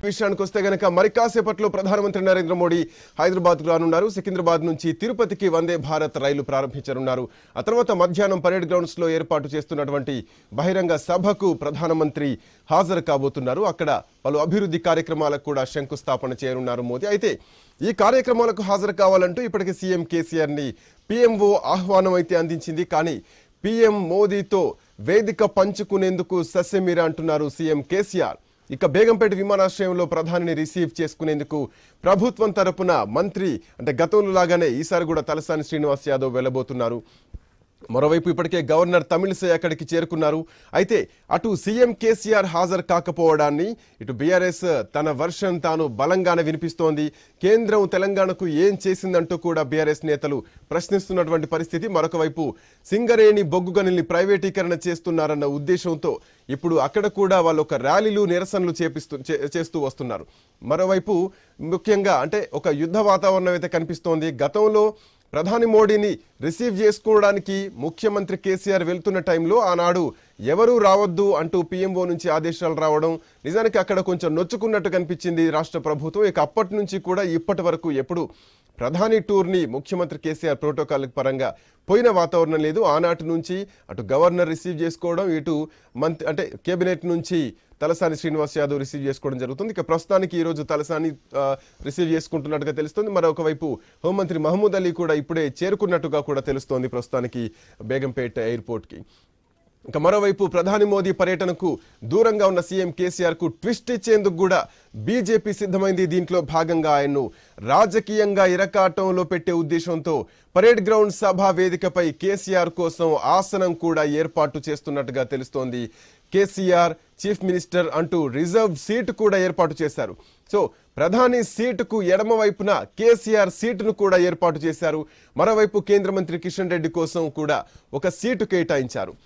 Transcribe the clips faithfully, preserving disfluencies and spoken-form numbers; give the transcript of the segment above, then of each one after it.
విషయానికి వస్తే గనక మరి కాసేపట్లో ప్రధానమంత్రి నరేంద్ర మోడీ హైదరాబాద్ కు రానున్నారు. సికింద్రాబాద్ నుంచి తిరుపతికి వందే భారత్ రైలు ప్రారంభించనున్నారు. ఆ తర్వాత మధ్యాహ్నం పరేడ్ గ్రౌండ్స్ లో ఏర్పాటు చేస్తున్నటువంటి బహిరంగ సభకు ప్రధానమంత్రి హాజరు కాబోతున్నారు. అక్కడ పలు అభివృద్ధి కార్యక్రమాలకు కూడా శంకుస్థాపన చేయనున్నారు మోదీ. అయితే ఈ కార్యక్రమాలకు హాజరు కావాలంటూ ఇప్పటికే సీఎం కేసీఆర్ ని పీఎంఓ ఆహ్వానం అయితే అందించింది. కానీ పీఎం మోదీతో వేదిక పంచుకునేందుకు సస్యమీర అంటున్నారు సీఎం కేసీఆర్. ఇక బేగంపేట విమానాశ్రయంలో ప్రధానిని రిసీవ్ చేసుకునేందుకు ప్రభుత్వం తరపున మంత్రి అంటే గతంలో లాగానే ఈసారి కూడా తలసాని శ్రీనివాస్ యాదవ్ వెళ్లబోతున్నారు. మరోవైపు ఇప్పటికే గవర్నర్ తమిళిసై అక్కడికి చేరుకున్నారు. అయితే అటు సీఎం కేసీఆర్ హాజరు కాకపోవడాన్ని ఇటు బీఆర్ఎస్ తన వర్షన్ తాను బలంగానే వినిపిస్తోంది. కేంద్రం తెలంగాణకు ఏం చేసిందంటూ కూడా బీఆర్ఎస్ నేతలు ప్రశ్నిస్తున్నటువంటి పరిస్థితి. మరొక వైపు సింగరేణి బొగ్గు గనుల్ని ప్రైవేటీకరణ చేస్తున్నారన్న ఉద్దేశంతో ఇప్పుడు అక్కడ కూడా వాళ్ళు ఒక ర్యాలీలు నిరసనలు చేపిస్తూ చేస్తూ వస్తున్నారు. మరోవైపు ముఖ్యంగా అంటే ఒక యుద్ధ వాతావరణం అయితే కనిపిస్తోంది. గతంలో ప్రధాని మోడీని రిసీవ్ చేసుకోవడానికి ముఖ్యమంత్రి కేసీఆర్ వెళ్తున్న టైంలో ఆనాడు ఎవరూ రావద్దు అంటూ పీఎంఓ నుంచి ఆదేశాలు రావడం నిజానికి అక్కడ కొంచెం నొచ్చుకున్నట్టు కనిపించింది రాష్ట్ర ప్రభుత్వం. ఇక అప్పటి నుంచి కూడా ఇప్పటి వరకు ఎప్పుడు ప్రధాని టూర్ని ముఖ్యమంత్రి కేసీఆర్ ప్రోటోకాల్ పరంగా పోయిన వాతావరణం లేదు. ఆనాటి నుంచి అటు గవర్నర్ రిసీవ్ చేసుకోవడం, ఇటు మంత్రి అంటే కేబినెట్ నుంచి తలసాని శ్రీనివాస్ యాదవ్ రిసీవ్ చేసుకోవడం జరుగుతుంది. ఇక ప్రస్తుతానికి ఈ రోజు తలసాని రిసీవ్ చేసుకుంటున్నట్టుగా తెలుస్తుంది. మరొక వైపు హోంమంత్రి మహమూద్ అలీ కూడా ఇప్పుడే చేరుకున్నట్టుగా కూడా తెలుస్తోంది ప్రస్తుతానికి బేగంపేట ఎయిర్పోర్ట్ కి. ఇక మరోవైపు ప్రధాని మోదీ పర్యటనకు దూరంగా ఉన్న సీఎం కేసీఆర్ కు ట్విస్ట్ ఇచ్చేందుకు కూడా బీజేపీ సిద్ధమైంది. దీంట్లో భాగంగా ఆయన్ను రాజకీయంగా ఇరకాటంలో పెట్టే ఉద్దేశంతో పరేడ్ గ్రౌండ్ సభ వేదికపై కేసీఆర్ కోసం ఆసనం కూడా ఏర్పాటు చేస్తున్నట్టుగా తెలుస్తోంది. కేసీఆర్ చీఫ్ మినిస్టర్ అంటూ రిజర్వ్ సీటు కూడా ఏర్పాటు చేశారు. సో ప్రధాని సీటుకు ఎడమ వైపున కేసీఆర్ సీటును కూడా ఏర్పాటు చేశారు. మరోవైపు కేంద్ర మంత్రి కిషన్ రెడ్డి కోసం కూడా ఒక సీటు కేటాయించారు.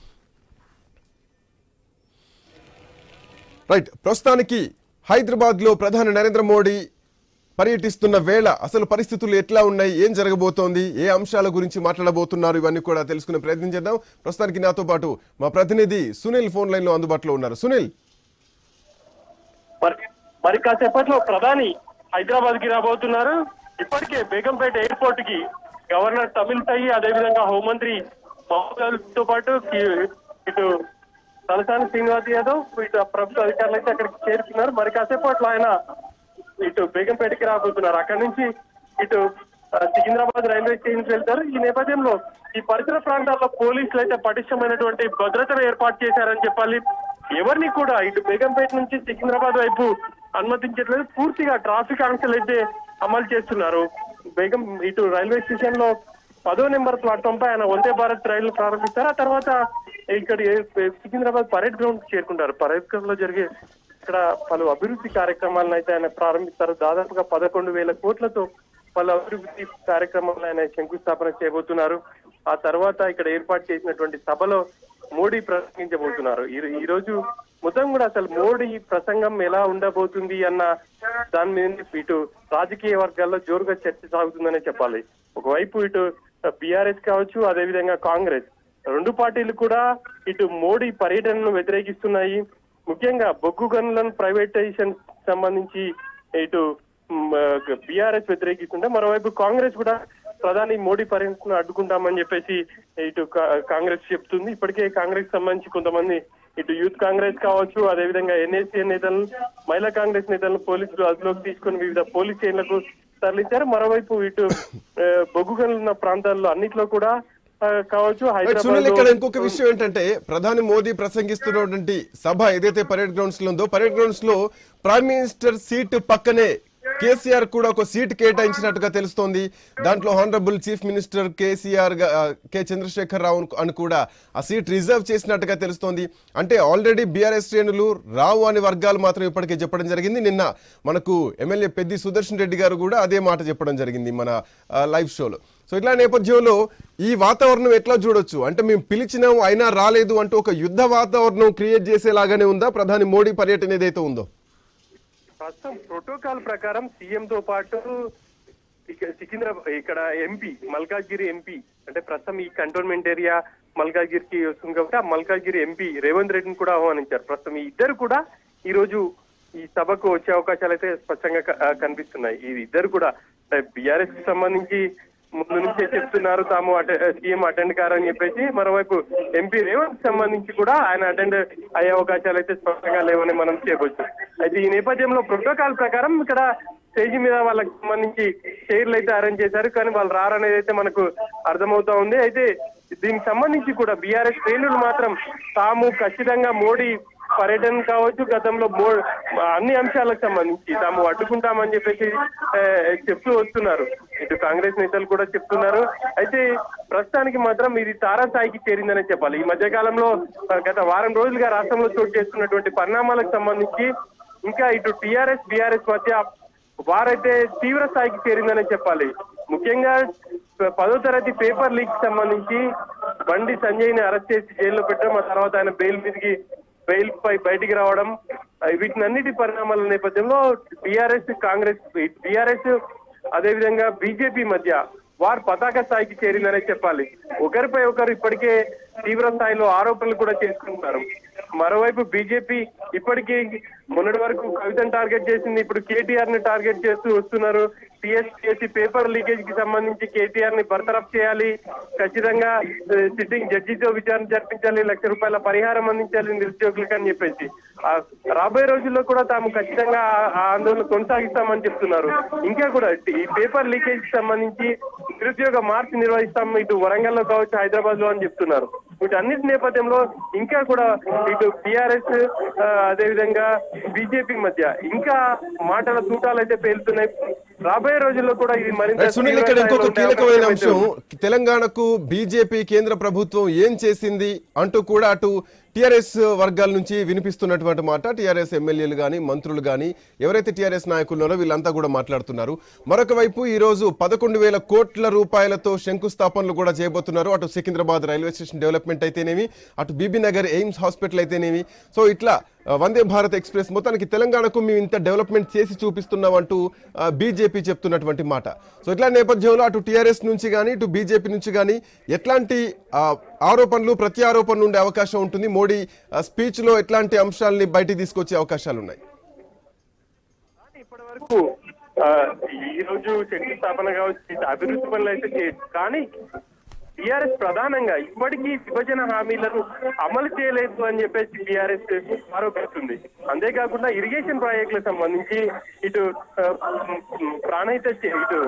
రైట్, ప్రస్తుతానికి హైదరాబాద్ లో ప్రధాని నరేంద్ర మోడీ పర్యటిస్తున్న వేళ అసలు పరిస్థితులు ఎట్లా ఉన్నాయి, ఏం జరగబోతోంది, ఏ అంశాల గురించి మాట్లాడబోతున్నారు, ఇవన్నీ కూడా తెలుసుకునే ప్రయత్నం చేద్దాం. ప్రస్తుతానికి నాతో పాటు మా ప్రతినిధి సునీల్ ఫోన్ లైన్ లో అందుబాటులో ఉన్నారు. సునీల్, మరి కాసేపట్లో ప్రధాని హైదరాబాద్ కి రాబోతున్నారు. ఇప్పటికే బేగంపేట ఎయిర్పోర్ట్ కి గవర్నర్ తమిళిసై అదేవిధంగా హోంమంత్రి మహమూద్ తో పాటు ఇటు తలసాని శ్రీనివాస్ యాదవ్ ఇటు ప్రభుత్వ అధికారులు అయితే అక్కడికి చేరుతున్నారు. మరి కాసేపట్లో ఆయన ఇటు బేగంపేటకి రాబోతున్నారు. అక్కడి నుంచి ఇటు సికింద్రాబాద్ రైల్వే స్టేషన్ కి వెళ్తారు. ఈ నేపథ్యంలో ఈ పరిసర ప్రాంతాల్లో పోలీసులు అయితే పటిష్టమైనటువంటి భద్రతను ఏర్పాటు చేశారని చెప్పాలి. ఎవరిని కూడా ఇటు బేగంపేట నుంచి సికింద్రాబాద్ వైపు అనుమతించట్లేదు. పూర్తిగా ట్రాఫిక్ ఆంక్షలు అయితే అమలు చేస్తున్నారు. బేగం ఇటు రైల్వే స్టేషన్ లో పదో నెంబర్ ప్లాట్ఫామ్ పై ఆయన వందే భారత్ రైలు ప్రారంభిస్తారు. ఆ తర్వాత ఇక్కడ సికింద్రాబాద్ పరేడ్ గ్రౌండ్ కి చేరుకుంటారు. పరేడ్ గ్రౌండ్ లో జరిగే ఇక్కడ పలు అభివృద్ధి కార్యక్రమాలను అయితే ఆయన ప్రారంభిస్తారు. దాదాపుగా పదకొండు వేల కోట్లతో పలు అభివృద్ధి కార్యక్రమాలను ఆయన శంకుస్థాపన చేయబోతున్నారు. ఆ తర్వాత ఇక్కడ ఏర్పాటు చేసినటువంటి సభలో మోడీ ప్రసంగించబోతున్నారు. ఈ రోజు మొత్తం కూడా అసలు మోడీ ప్రసంగం ఎలా ఉండబోతుంది అన్న దాని మీద ఇటు రాజకీయ వర్గాల్లో జోరుగా చర్చ సాగుతుందనే చెప్పాలి. ఒకవైపు ఇటు బీఆర్ఎస్ కావచ్చు, అదేవిధంగా కాంగ్రెస్ రెండు పార్టీలు కూడా ఇటు మోడీ పర్యటనను వ్యతిరేకిస్తున్నాయి. ముఖ్యంగా బొగ్గు గనులను ప్రైవేటైజేషన్ సంబంధించి ఇటు బీఆర్ఎస్ వ్యతిరేకిస్తుంటే, మరోవైపు కాంగ్రెస్ కూడా ప్రధాని మోడీ పర్యటనను అడ్డుకుంటామని చెప్పేసి ఇటు కాంగ్రెస్ చెప్తుంది. ఇప్పటికే కాంగ్రెస్ సంబంధించి కొంతమంది ఇటు యూత్ కాంగ్రెస్ కావచ్చు, అదేవిధంగా ఎన్ఏసీ నేతలను, మహిళా కాంగ్రెస్ నేతలను పోలీసులు అదుపులోకి తీసుకుని వివిధ పోలీస్ స్టేషన్లకు తరలించారు. మరోవైపు ఇటు బొగ్గు గనులు ఉన్న ప్రాంతాల్లో అన్నిట్లో కూడా కావచ్చు. సునీల్, ఇక్కడ ఇంకొక విషయం ఏంటంటే ప్రధాని మోదీ ప్రసంగిస్తున్నటువంటి సభ ఏదైతే పరేడ్ గ్రౌండ్స్ లో ఉందో, పరేడ్ గ్రౌండ్స్ లో ప్రైమ్ మినిస్టర్ సీట్ పక్కనే కేసీఆర్ కూడా ఒక సీట్ కేటాయించినట్టుగా తెలుస్తోంది. దాంట్లో honourable chief minister KCR K Chandrashekar Rao అని కూడా ఆ సీట్ రిజర్వ్ చేసినట్టుగా తెలుస్తోంది. అంటే ఆల్రెడీ బీఆర్ఎస్ శ్రేణులు రావు అని వర్గాలు మాత్రం ఇప్పటికే చెప్పడం జరిగింది. నిన్న మనకు ఎమ్మెల్యే పెద్ది సుదర్శన్ రెడ్డి గారు కూడా అదే మాట చెప్పడం జరిగింది మన లైవ్ షోలో. సో ఇట్లా నేపథ్యంలో ఈ వాతావరణం ఎట్లా చూడొచ్చు? అంటే మేము పిలిచినాం అయినా రాలేదు అంటూ ఒక యుద్ధ వాతావరణం క్రియేట్ చేసేలాగానే ఉందా ప్రధాని మోడీ పర్యటన ఏదైతే ఉందో? ప్రస్తుతం ప్రోటోకాల్ ప్రకారం సీఎం తో పాటు సికింద్రాబాద్ ఇక్కడ ఎంపీ మల్కాజ్గిరి ఎంపీ అంటే ప్రస్తుతం ఈ కంటోన్మెంట్ ఏరియా మల్కాజ్గిరికి వస్తుంది కాబట్టి ఆ మల్కాజ్గిరి ఎంపీ రేవంత్ రెడ్డిని కూడా ఆహ్వానించారు. ప్రస్తుతం ఈ ఇద్దరు కూడా ఈ రోజు ఈ సభకు వచ్చే అవకాశాలు అయితే స్పష్టంగా క- ఆ, కనిపిస్తున్నాయి. ఈ ఇద్దరు కూడా బీఆర్ఎస్ కి సంబంధించి ముందు నుంచే చెప్తున్నారు తాము సీఎం అటెండ్ కారని చెప్పేసి, మరోవైపు ఎంపీ రేవంత్ సంబంధించి కూడా ఆయన అటెండ్ అయ్యే అవకాశాలు అయితే స్పష్టంగా లేవని మనం చెప్పొచ్చు. అయితే ఈ నేపథ్యంలో ప్రోటోకాల్ ప్రకారం ఇక్కడ స్టేజ్ మీద వాళ్ళకి సంబంధించి చైర్లు అయితే అరేంజ్ చేశారు, కానీ వాళ్ళు రారనేది అయితే మనకు అర్థమవుతా ఉంది. అయితే దీనికి సంబంధించి కూడా బీఆర్ఎస్ శ్రేణులు మాత్రం తాము ఖచ్చితంగా మోడీ పర్యటన కావచ్చు, గతంలో మో అన్ని అంశాలకు సంబంధించి తాము అడ్డుకుంటామని చెప్పేసి ఆ, చెప్తూ వస్తున్నారు. ఇటు కాంగ్రెస్ నేతలు కూడా చెప్తున్నారు. అయితే ప్రస్తుతానికి మాత్రం ఇది తారాస్థాయికి చేరిందనే చెప్పాలి. ఈ మధ్య కాలంలో ఆ, గత వారం రోజులుగా రాష్ట్రంలో చోటు చేస్తున్నటువంటి పరిణామాలకు సంబంధించి ఇంకా ఇటు టీఆర్ఎస్ బీఆర్ఎస్ మధ్య వారైతే తీవ్ర స్థాయికి చేరిందనే చెప్పాలి. ముఖ్యంగా పదో తరగతి పేపర్ లీక్ సంబంధించి బండి సంజయ్ ని అరెస్ట్ చేసి జైల్లో పెట్టడం, ఆ తర్వాత ఆయన బెయిల్ మీదకి బెయిల్ పై బయటికి రావడం, వీటినన్నిటి పరిణామాల నేపథ్యంలో బీఆర్ఎస్ కాంగ్రెస్ బీఆర్ఎస్ అదేవిధంగా బీజేపీ మధ్య వారు పతాక స్థాయికి చేరిందనే చెప్పాలి. ఒకరిపై ఒకరు ఇప్పటికే తీవ్ర స్థాయిలో ఆరోపణలు కూడా చేసుకుంటున్నారు. మరోవైపు బీజేపీ ఇప్పటికీ మొన్నటి వరకు కవితను టార్గెట్ చేసింది, ఇప్పుడు కేటీఆర్ ని టార్గెట్ చేస్తూ వస్తున్నారు. టీఎస్పీఎస్సీ పేపర్ లీకేజ్ కి సంబంధించి కేటీఆర్ ని బర్తరఫ్ చేయాలి, ఖచ్చితంగా సిట్టింగ్ జడ్జితో విచారణ జరిపించాలి, లక్ష రూపాయల పరిహారం అందించాలి నిరుద్యోగులకు అని చెప్పేసి ఆ రాబోయే రోజుల్లో కూడా తాము ఖచ్చితంగా ఆ ఆందోళన కొనసాగిస్తామని చెప్తున్నారు. ఇంకా కూడా ఈ పేపర్ లీకేజ్ కి సంబంధించి నిరుద్యోగ మార్చ్ నిర్వహిస్తాం ఇటు వరంగల్ లో కావచ్చు, హైదరాబాద్ లో అని చెప్తున్నారు. వీటన్నిటి నేపథ్యంలో ఇంకా కూడా ఇటు టీఆర్ఎస్ అదేవిధంగా బీజేపీ మధ్య ఇంకా మాటల తూటాలు అయితే పేలుతున్నాయి. రాబోయే రోజుల్లో కూడా ఇది మరింత రైట్ సునీల్, ఇక్కడ ఇంకొక కీలకమైన అంశం, తెలంగాణకు బీజేపీ కేంద్ర ప్రభుత్వం ఏం చేసింది అంటూ కూడా అటు టీఆర్ఎస్ వర్గాల నుంచి వినిపిస్తున్నటువంటి మాట. టీఆర్ఎస్ ఎమ్మెల్యేలు కానీ మంత్రులు కానీ ఎవరైతే టీఆర్ఎస్ నాయకులు ఉన్నారో వీళ్ళంతా కూడా మాట్లాడుతున్నారు. మరొక వైపు ఈ రోజు పదకొండు వేల కోట్ల రూపాయలతో శంకుస్థాపనలు కూడా చేయబోతున్నారు. అటు సికింద్రాబాద్ రైల్వే స్టేషన్ డెవలప్మెంట్ అయితేనేమి, అటు బీబీ నగర్ ఎయిమ్స్ హాస్పిటల్ అయితేనేమి, సో ఇట్లా వందే భారత్ ఎక్స్ప్రెస్ మొత్తానికి తెలంగాణకు మేము ఇంత డెవలప్మెంట్ చేసి చూపిస్తున్నాం అంటూ బీజేపీ చెప్తున్నటువంటి మాట. సో ఇట్లా నేపథ్యంలో అటు టీఆర్ఎస్ నుంచి కానీ ఇటు బీజేపీ నుంచి కానీ ఎట్లాంటి ఆరోపణలు ప్రతి ఆరోపణలు ఉండే అవకాశం ఉంటుంది? మోడీ స్పీచ్ లో ఎట్లాంటి అంశాలని బయటికి తీసుకొచ్చే అవకాశాలు ఉన్నాయి? ఇప్పటి వరకు ఈ రోజు శంకుస్థాపన కావచ్చు, అభివృద్ధి పనులు అయితే చేయొచ్చు, కానీ టీఆర్ఎస్ ప్రధానంగా ఇప్పటికీ విభజన హామీలను అమలు చేయలేదు అని చెప్పేసి టీఆర్ఎస్ ఆరోపిస్తుంది. అంతేకాకుండా ఇరిగేషన్ ప్రాజెక్టులకు సంబంధించి ఇటు ప్రాణహిత ఇటు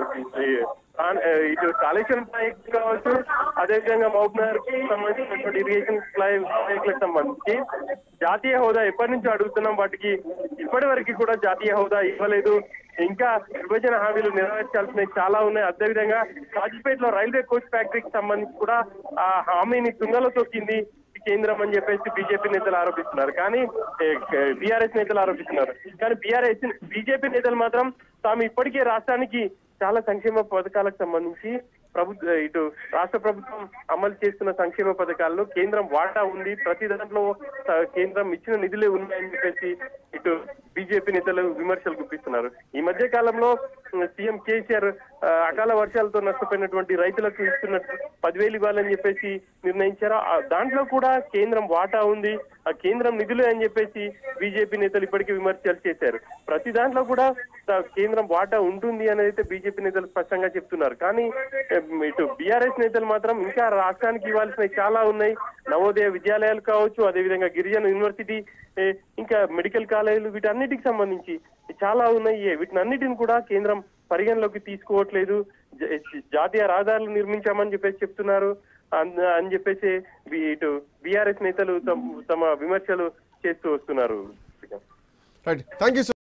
ఇటు కాళేశ్వరం ప్రాజెక్ట్ కావచ్చు, అదేవిధంగా మహబూబ్నగర్ కి సంబంధించినటువంటి ఇరిగేషన్ ప్రాజెక్టులకు సంబంధించి జాతీయ హోదా ఎప్పటి నుంచి అడుగుతున్నాం, వాటికి ఇప్పటి వరకు కూడా జాతీయ హోదా ఇవ్వలేదు. ఇంకా విభజన హామీలు నెరవేర్చాల్సినవి చాలా ఉన్నాయి. అదేవిధంగా కాజీపేటలో రైల్వే కోచ్ ఫ్యాక్టరీకి సంబంధించి కూడా ఆ హామీని తుంగలో తొక్కింది కేంద్రం అని చెప్పేసి బీజేపీ నేతలు ఆరోపిస్తున్నారు, కానీ బీఆర్ఎస్ నేతలు ఆరోపిస్తున్నారు. కానీ బీఆర్ఎస్ బీజేపీ నేతలు మాత్రం తాము ఇప్పటికే రాష్ట్రానికి చాలా సంక్షేమ పథకాలకు సంబంధించి ప్రభుత్వ ఇటు రాష్ట్ర ప్రభుత్వం అమలు చేస్తున్న సంక్షేమ పథకాల్లో కేంద్రం వాటా ఉంది, ప్రతి దాంట్లో కేంద్రం ఇచ్చిన నిధులే ఉన్నాయని చెప్పేసి ఇటు బీజేపీ నేతలు విమర్శలు గుప్పిస్తున్నారు. ఈ మధ్య కాలంలో సీఎం కేసీఆర్ అకాల వర్షాలతో నష్టపోయినటువంటి రైతులకు ఇస్తున్నట్టు పదివేలు ఇవ్వాలని చెప్పేసి నిర్ణయించారు. దాంట్లో కూడా కేంద్రం వాటా ఉంది, ఆ కేంద్రం నిధులే అని చెప్పేసి బీజేపీ నేతలు ఇప్పటికీ విమర్శలు చేశారు. ప్రతి దాంట్లో కూడా కేంద్రం వాటా ఉంటుంది అని అయితే బీజేపీ నేతలు స్పష్టంగా చెప్తున్నారు. కానీ ఇటు బీఆర్ఎస్ నేతలు మాత్రం ఇంకా రాష్ట్రానికి ఇవ్వాల్సినవి చాలా ఉన్నాయి. నవోదయ విద్యాలయాలు కావచ్చు, అదేవిధంగా గిరిజన యూనివర్సిటీ, ఇంకా మెడికల్ కాలేజీలు, వీటన్నిటికి సంబంధించి చాలా ఉన్నాయి. వీటినన్నిటిని కూడా కేంద్రం పరిగణలోకి తీసుకోవట్లేదు. జాతీయ రహదారులు నిర్మించామని చెప్పేసి చెప్తున్నారు అని చెప్పేసి ఇటు బీఆర్ఎస్ నేతలు తమ విమర్శలు చేస్తూ వస్తున్నారు. Right, thank you.